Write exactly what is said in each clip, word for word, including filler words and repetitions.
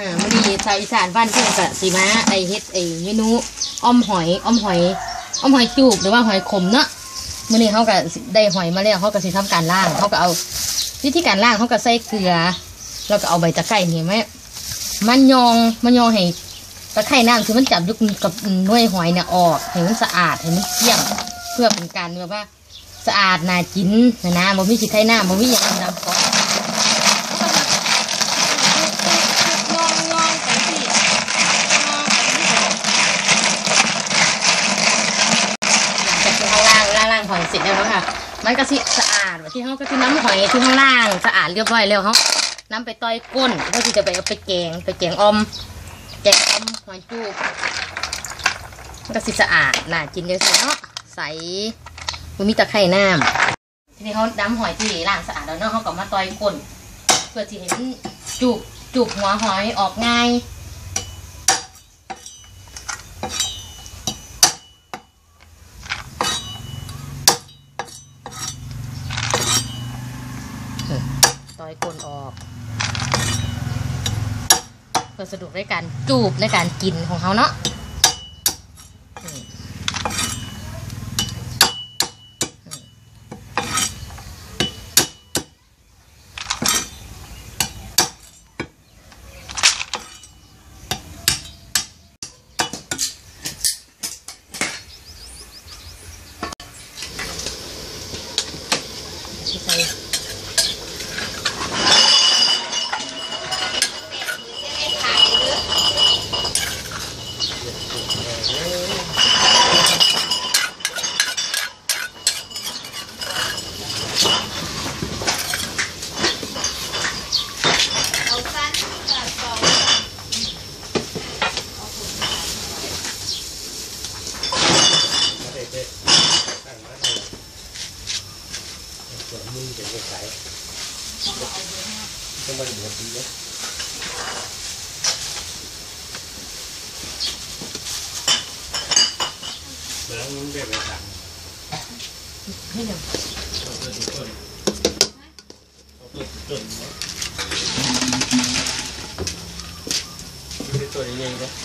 ามันดีชาวอีสานบ้านเพื่อนกะสีม้าไอเฮ็ดไอเมนูอ้อมหอยอ้อมหอยอ้อมหอยจูบหรือว่าหอยขมเนาะมื้อนี้เขาก็ได้หอยมาแล้วเขาก็สิทำการล่างเขาก็เอาวิธีการล่างเขาก็ใส่เกลือแล้วก็เอาใบตะไคร้นี่ไหมมันยองมันยองให้ตะไคร้น้ำคือมันจับยุกกับหน่วยหอยเนี่ยออกให้มันสะอาดให้มันเกลี้ยงเพื่อเป็นการแบบว่าสะอาดน่ากินนะนะบ่มีขี้ไข่น้ำบ่มีอย่างอื่นนำก่อนหอยเสร็จแล้วค่ะมันก็สิสะอาดที่เขาก็คือน้ำหอยที่ข้างล่างสะอาดเรียบร้อยแล้วเขาน้ำไปต้อยก้นเพื่อที่จะไปเอาไปแกงไปแกงอมแกงอมหอยจูบมันก็สิสะอาดน่ากินเลยสิเนาะใส่มันมีตะไคร่น้ำทีนี้เขาน้ำหอยที่ล้างสะอาดแล้วเนาะเขาก็มาต้อยก้นเพื่อที่เห็นจูบจูบหัวหอยออกง่ายต้อยก้นออกเพื่อสะดวกในการจูบในการกินของเขาเนาะใส่มือจะไม่ใส่ต้องมาดูดีนะแล้วมันแบบไหนครับให้เดี๋ยวเอาตัวต้นเอาตัวต้นนะไม่ได้ตัวใหญ่ๆนะ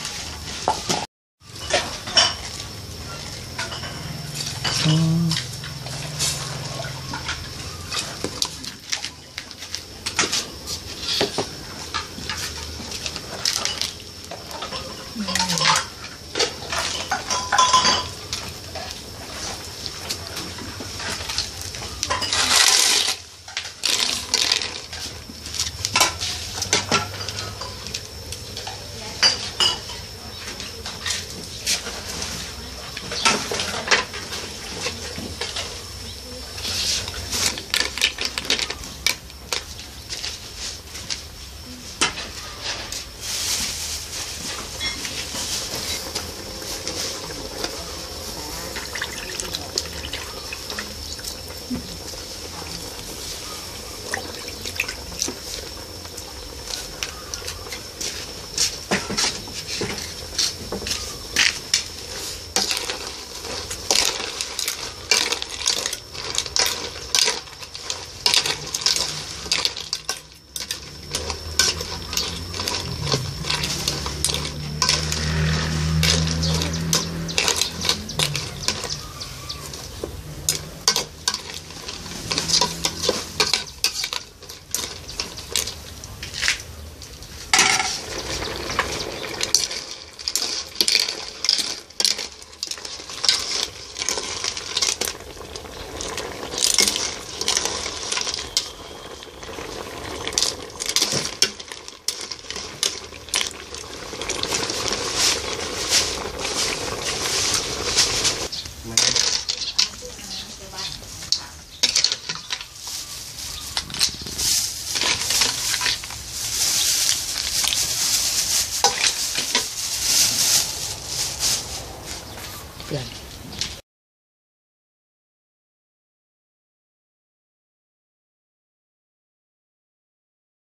เปลี่ยน